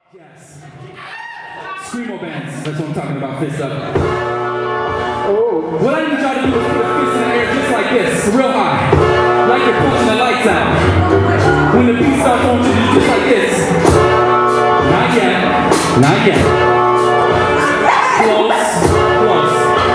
Yes. Screamo bands, that's what I'm talking about, fist up. Oh. What I need y'all to do is put a fist in the air just like this, real high. Like you're punching the lights out. When the beat starts on you, just like this. Not yet. Not yet. Close. Close.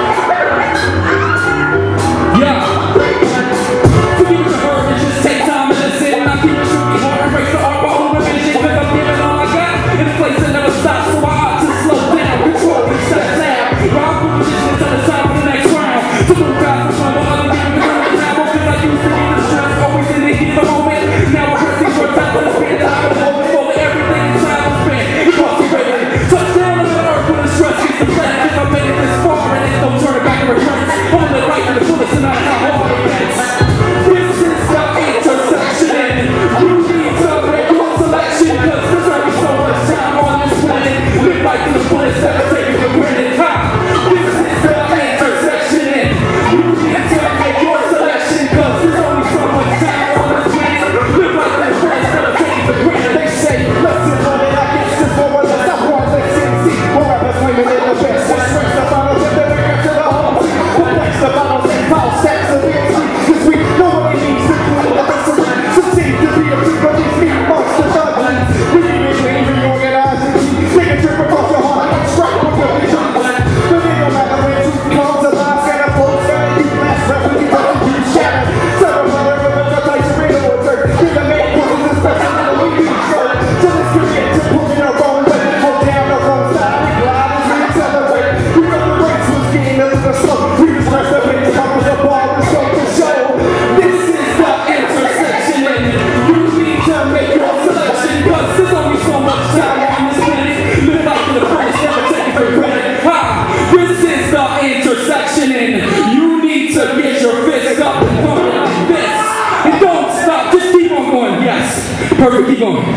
Yeah. Forget what you heard and just take time and listen. And I keep it shooting hard and break the art by all the vision. Cause I'm giving all I got in a place that never stops. So I ought to slow down, control and shut down. Rock position until it's time for the next round. To move guys from front of other people to the time. Cause I used to be the stress, always in the heat of the moment. Now I'm pressing for time to spend the time to hold for everything is time to spend. It costs you greatly. Touchdown on the earth when the stress gets the plan. Cause I made it this far and it don't turn it back and return. On the right and the bullets and not how hard it gets. This is the intersection. You need to make your selection. Cause there's only so much time on this planet. Live like the bullets that are taken for granted. Ha! This is the intersection. You need to make your selection. Cause there's only so much time on this planet. Live like the bullets that are taken for granted. They say, let's live on it. I guess this for what I stop on. Let's see. More rappers women in the best. Let's stress the bottles and then we get to the home. Complex the bottles and foul stacks of it. Cause we know what it means to do the restaurant. Succeed to be a people of these meat monsters ugly. We need to reorganize and make a trip across your heart and strike with your vision. But it don't matter when truth comes alive. Stand up, folks, and you last breath when you go to you shatter. Several other women are like Serena or dirt. Give the main poses especially when we do so. So let's commit to pulling our own way. Hold down our own side. We glide as we accelerate. We know the race was getting a little slow. We just rest up and covers the ball and show the show. This is the intersection and you need to make your selection. Cause there's only so much time on this planet. Live like the first, never take it for granted. Ha! This is the intersection and you need to get your fist up and going like this. And don't stop, just keep on going. Yes. Perfect, keep going.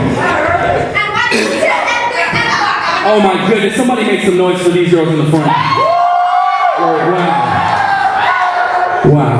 Oh my goodness, somebody make some noise for these girls in the front. Wow. Wow.